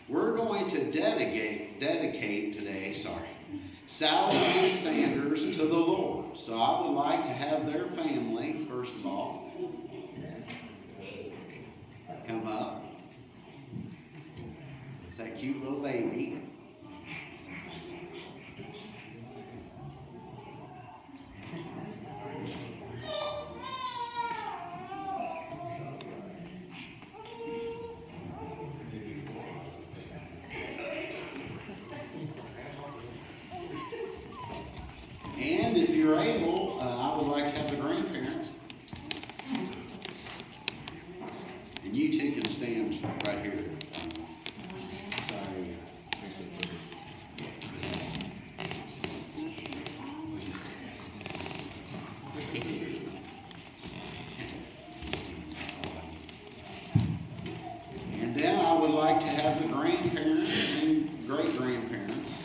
we're going to dedicate today, Sadie Mae Sanders to the Lord. So I would like to have their family, first of all, come up. It's that cute little baby. And if you're able, I would like to have the grandparents. And you two can stand right here. Sorry. And then I would like to have the grandparents and great-grandparents.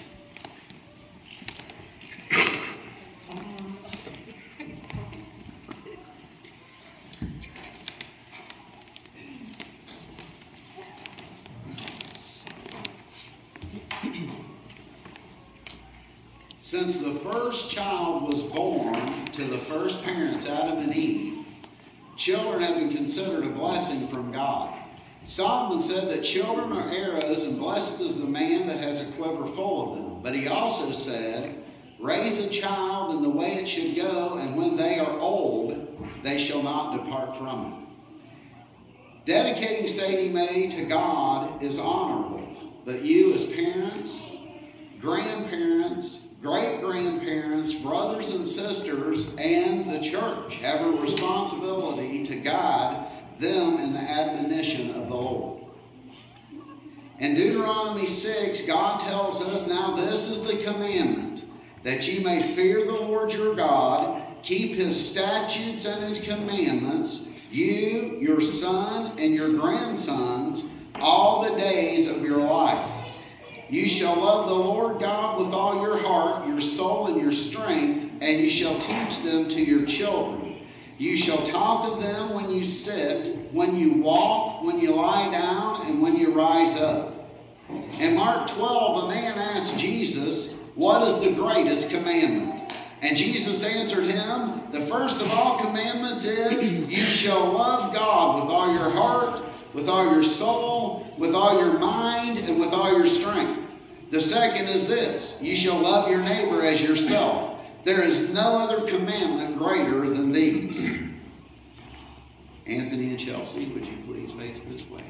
Since the first child was born to the first parents, Adam and Eve, children have been considered a blessing from God. Solomon said that children are arrows, and blessed is the man that has a quiver full of them. But he also said, raise a child in the way it should go, and when they are old, they shall not depart from it. Dedicating Sadie Mae to God is honorable, but you as parents, grandparents, great-grandparents, brothers and sisters, and the church have a responsibility to guide them in the admonition of the Lord. In Deuteronomy 6, God tells us, now this is the commandment, that ye may fear the Lord your God, keep his statutes and his commandments, you, your son, and your grandsons, all the days of your life. You shall love the Lord God with all your heart, your soul, and your strength, and you shall teach them to your children. You shall talk of them when you sit, when you walk, when you lie down, and when you rise up. In Mark 12, a man asked Jesus, what is the greatest commandment? And Jesus answered him, the first of all commandments is, you shall love God with all your heart, with all your soul, with all your mind, and with all your strength. The second is this, you shall love your neighbor as yourself. There is no other commandment greater than these. Anthony and Chelsea, would you please face this way?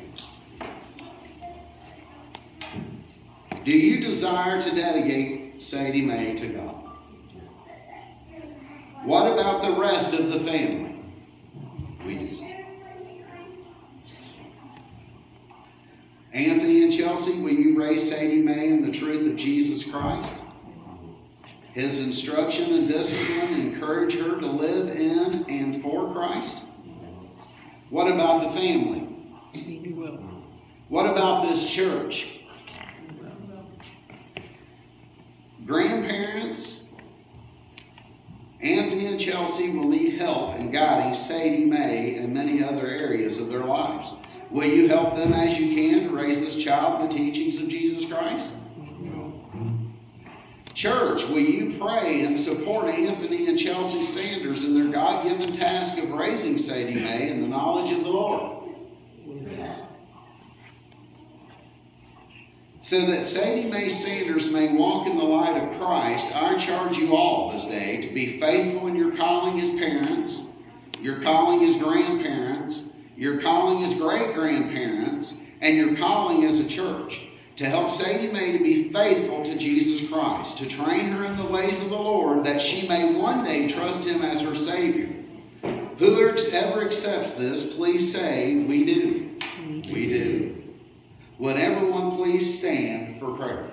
Do you desire to dedicate Sadie Mae to God? What about the rest of the family? Please. Anthony and Chelsea, will you raise Sadie Mae in the truth of Jesus Christ? His instruction and discipline encourage her to live in and for Christ? What about the family? What about this church? Grandparents, Anthony and Chelsea will need help in guiding Sadie Mae in many other areas of their lives. Will you help them as you can to raise this child in the teachings of Jesus Christ? Church, will you pray and support Anthony and Chelsea Sanders in their God-given task of raising Sadie Mae in the knowledge of the Lord? So that Sadie Mae Sanders may walk in the light of Christ, I charge you all this day to be faithful in your calling as parents, your calling as grandparents, your calling as great-grandparents, and your calling as a church, to help Sadie Mae to be faithful to Jesus Christ, to train her in the ways of the Lord, that she may one day trust him as her Savior. Whoever accepts this, please say, we do. We do. Would everyone please stand for prayer?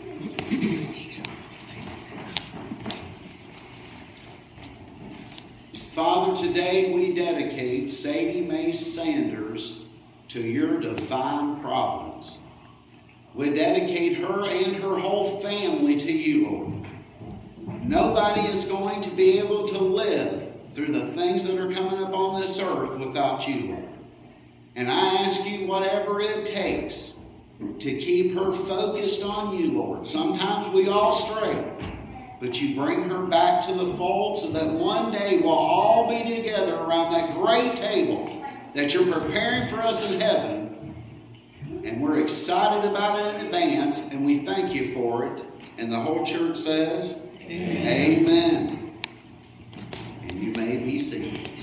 Father, today we dedicate Sadie Mae Sanders to your divine providence. We dedicate her and her whole family to you, Lord. Nobody is going to be able to live through the things that are coming up on this earth without you, Lord. And I ask you, whatever it takes, to keep her focused on you, Lord. Sometimes we all stray, but you bring her back to the fold so that one day we'll all be together around that great table that you're preparing for us in heaven. And we're excited about it in advance, and we thank you for it. And the whole church says, Amen. Amen. And you may be seated.